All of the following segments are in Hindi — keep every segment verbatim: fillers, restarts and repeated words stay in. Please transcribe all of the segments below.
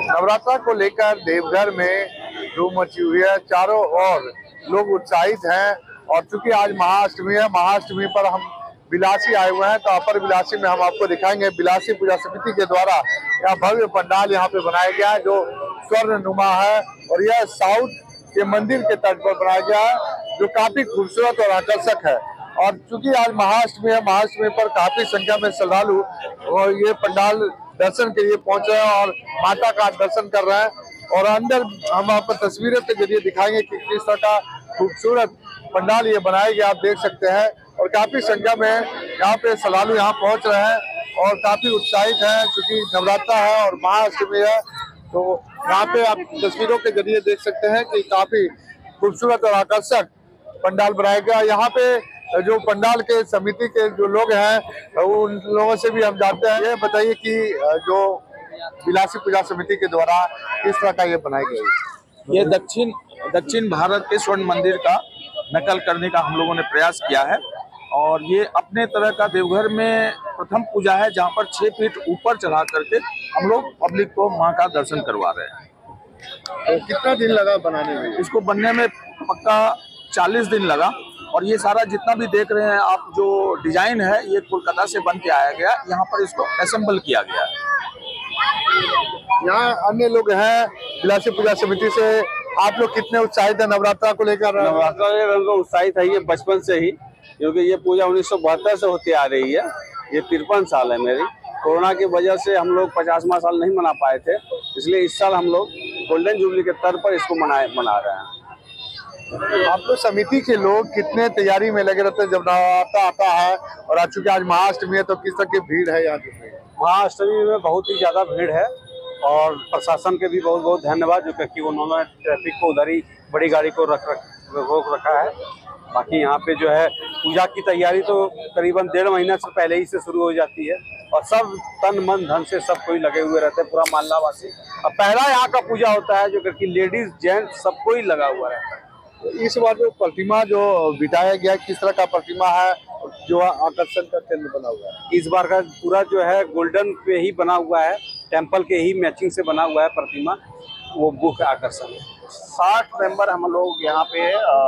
नवरात्रा को लेकर देवघर में धूम मची हुई है, चारों ओर लोग उत्साहित हैं। और चूंकि आज महाअष्टमी है, महाअष्टमी पर हम बिलासी आए हुए हैं, तो अपर बिलासी में हम आपको दिखाएंगे बिलासी पूजा समिति के द्वारा यहाँ भव्य पंडाल यहाँ पे बनाया गया है, जो स्वर्ण नुमा है। और यह साउथ के मंदिर के तट पर बनाया गया है, जो काफी खूबसूरत और आकर्षक है। और चूंकि आज महाअष्टमी है, महाअष्टमी पर काफी संख्या में श्रद्धालु और ये पंडाल दर्शन के लिए पहुंच रहे हैं और माता का दर्शन कर रहे हैं। और अंदर हम आपको तस्वीरों के जरिए दिखाएंगे कि किस तरह का खूबसूरत पंडाल ये बनाया गया, आप देख सकते हैं। और काफी संख्या में यहाँ पे श्रद्धालु यहाँ पहुंच रहे हैं और काफी उत्साहित हैं, क्योंकि नवरात्रा है और महाअष्टमी है। तो यहाँ पे आप तस्वीरों के जरिए देख सकते हैं कि काफी खूबसूरत और आकर्षक पंडाल बनाया गया। यहाँ पे जो पंडाल के समिति के जो लोग हैं उन लोगों से भी हम जानते हैं। ये बताइए कि जो बिलासी पूजा समिति के द्वारा किस तरह का ये बनाया गया है? ये दक्षिण दक्षिण भारत के स्वर्ण मंदिर का नकल करने का हम लोगों ने प्रयास किया है। और ये अपने तरह का देवघर में प्रथम पूजा है, जहाँ पर छह फीट ऊपर चढ़ा करके हम लोग पब्लिक को माँ का दर्शन करवा रहे हैं। तो कितना दिन लगा बनाने में? इसको बनने में पक्का चालीस दिन लगा। और ये सारा जितना भी देख रहे हैं आप, जो डिजाइन है ये कोलकाता से बन के आया गया, यहाँ पर इसको असेंबल किया गया है। यहाँ अन्य लोग हैं बिलासी पूजा समिति से, आप लोग कितने उत्साहित है नवरात्रा को लेकर? नवरात्रा को लेकर उत्साहित है ये बचपन से ही, क्योंकि ये पूजा उन्नीस सौ बहत्तर से होती आ रही है। ये तिरपन साल है मेरी। कोरोना की वजह से हम लोग पचासवां साल नहीं मना पाए थे, इसलिए इस साल हम लोग गोल्डन जुबली के तौर पर इसको मनाए मना रहे हैं। आप लोग समिति के लोग कितने तैयारी में लगे रहते हैं जब नवरात्रा आता है? और आज चूंकि आज महाअष्टमी है, तो किस तरह की भीड़ है यहाँ पे? महाअष्टमी में बहुत ही ज्यादा भीड़ है और प्रशासन के भी बहुत बहुत धन्यवाद, जो कि उन्होंने ट्रैफिक को उधर ही बड़ी गाड़ी को रख रख रोक रखा है। बाकी यहाँ पे जो है पूजा की तैयारी तो करीबन डेढ़ महीना से पहले ही से शुरू हो जाती है और सब तन मन धन से सब कोई लगे हुए रहते हैं, पूरा मोहल्ला वासी। अब पहला यहाँ का पूजा होता है, जो कि लेडीज जेंट्स सब कोई लगा हुआ रहता है। इस बार जो प्रतिमा जो बिठाया गया, किस तरह का प्रतिमा है जो आकर्षण का केंद्र बना हुआ है? इस बार का पूरा जो है गोल्डन पे ही बना हुआ है, टेम्पल के ही मैचिंग से बना हुआ है प्रतिमा, वो मुख्य आकर्षण है। साठ मेंबर हम लोग यहाँ पे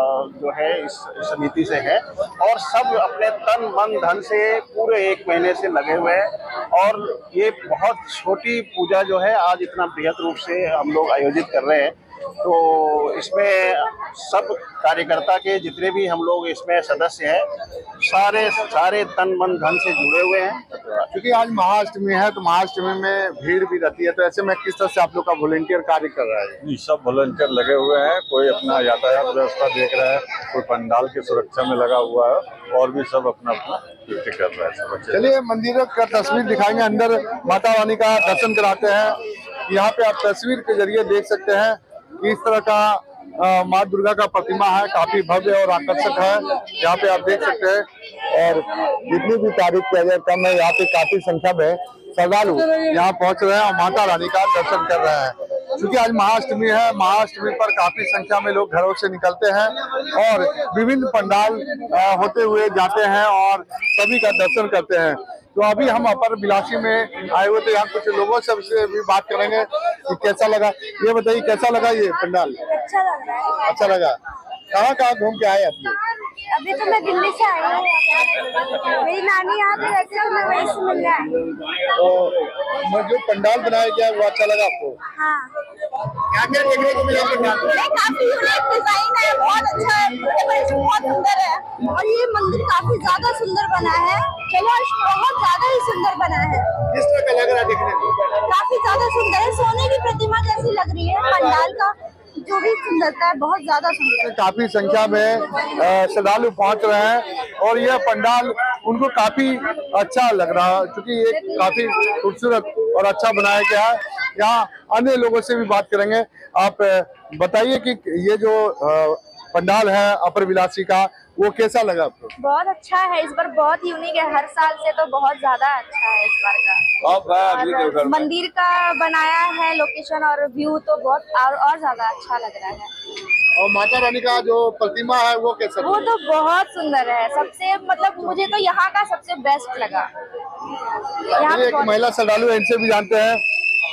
जो है इस समिति से है और सब अपने तन मन धन से पूरे एक महीने से लगे हुए हैं। और ये बहुत छोटी पूजा जो है आज इतना बृहद रूप से हम लोग आयोजित कर रहे हैं, तो इसमें सब कार्यकर्ता के जितने भी हम लोग इसमें सदस्य हैं, सारे सारे तन मन धन से जुड़े हुए हैं। क्योंकि आज महाअष्टमी है, तो महाअष्टमी में भीड़ भी रहती है, तो ऐसे में किस तरह से आप लोग का वॉलंटियर कार्य कर रहा है? सब वॉलंटियर लगे हुए हैं, कोई अपना यातायात व्यवस्था देख रहा है, कोई पंडाल की सुरक्षा में लगा हुआ है, और भी सब अपना अपना ड्यूटी कर रहा है। चलिए मंदिरों का तस्वीर दिखाएंगे, अंदर माता रानी का दर्शन कराते हैं। यहाँ पे आप तस्वीर के जरिए देख सकते हैं कि इस तरह का माँ दुर्गा का प्रतिमा है, काफी भव्य और आकर्षक है। यहाँ पे आप देख सकते हैं और जितनी भी तारीफ किया जाए कम है, यहाँ पे काफी संख्या में श्रद्धालु यहाँ पहुंच रहे हैं और माता रानी का दर्शन कर रहे हैं। क्योंकि आज महाअष्टमी है, महाअष्टमी पर काफी संख्या में लोग घरों से निकलते हैं और विभिन्न पंडाल होते हुए जाते हैं और सभी का दर्शन करते हैं। तो अभी हम अपर बिलासी में आए हुए थे, यहाँ कुछ लोगों से भी बात करेंगे कि कैसा लगा। ये बताइए कैसा लगा ये पंडाल? अच्छा लग रहा है। अच्छा लगा। कहाँ कहाँ घूम के आए आप लोग? अभी तो मैं दिल्ली से आई हूँ, मेरी नानी यहाँ पे रहती है, तो मैं वहीं से मिलने आई हूँ। तो जो पंडाल बनाया गया वो अच्छा लगा आपको? हाँ। क्या क्या देखने को मिला पंडाल में? काफी यूनिक डिजाइन है, बहुत अच्छा है, बहुत सुंदर है। और ये मंदिर काफी ज्यादा सुंदर बना है, चलो बहुत ज्यादा ही सुंदर बना है। किस तरह का लग रहा है देखने में? काफी ज्यादा सुंदर है, सोने की प्रतिमा जैसी लग रही है। पंडाल का जो भी सुंदरता है बहुत ज्यादा सुंदर है। काफी संख्या में श्रद्धालु पहुंच रहे हैं और यह पंडाल उनको काफी अच्छा लग रहा है, क्योंकि ये काफी खूबसूरत और अच्छा बनाया गया है। यहाँ अन्य लोगों से भी बात करेंगे। आप बताइए कि ये जो पंडाल है अपर बिलासी का, वो कैसा लगा आपको? बहुत अच्छा है, इस बार बहुत यूनिक है, हर साल से तो बहुत ज्यादा अच्छा है इस बार का। और मंदिर का बनाया है लोकेशन और व्यू तो बहुत और, और ज्यादा अच्छा लग रहा है। और माता रानी का जो प्रतिमा है वो कैसा? वो तो बहुत सुंदर है, सबसे मतलब मुझे तो यहाँ का सबसे बेस्ट लगा। यहाँ एक महिला श्रद्धालु है, इनसे भी जानते हैं।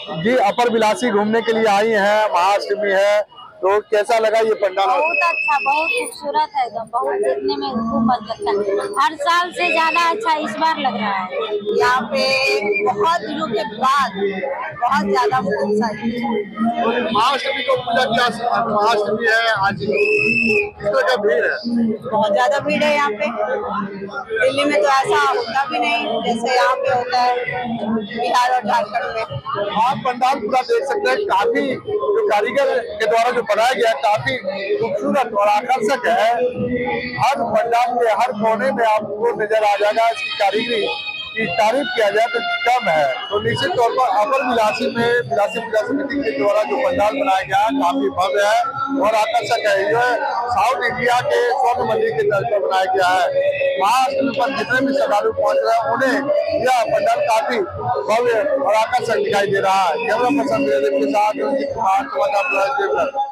जी अपर बिलासी घूमने के लिए आई हैं, महाअष्टमी है, तो कैसा लगा ये पंडाल? बहुत अच्छा, बहुत खूबसूरत है एकदम, बहुत देखने में खूब मजा लगता है। हर साल से ज्यादा अच्छा इस बार लग रहा है। यहाँ पे बहुत दिनों के बाद बहुत ज्यादा महाअष्टमी को पूजा क्या महाअष्टमी है आज, किस तरह का भीड़ है? बहुत ज्यादा भीड़ है यहाँ पे। दिल्ली में तो ऐसा होता भी नहीं जैसे यहाँ पे होता है बिहार और झारखंड में। आप पंडाल पूरा देख सकते हैं, काफी जो कारीगर के द्वारा जो बनाया गया है काफी खूबसूरत और आकर्षक है। हर पंडाल के हर कोने में आपको नजर आ जाएगा। इसकी कारीगरी की तारीफ किया जाए तो कम है। तो निश्चित तौर पर अपर बिलासी में बिलासी पूजा समिति के द्वारा जो पंडाल बनाया गया है काफी भव्य है और आकर्षक है। यह साउथ इंडिया के स्वर्ण मंदिर के तर्ज पर बनाया गया है। महाअष्टमी पर जितने भी श्रद्धालु पहुंच रहे हैं उन्हें यह पंडाल काफी भव्य और आकर्षक दिखाई दे रहा है। कैमरा पर्सन के साथ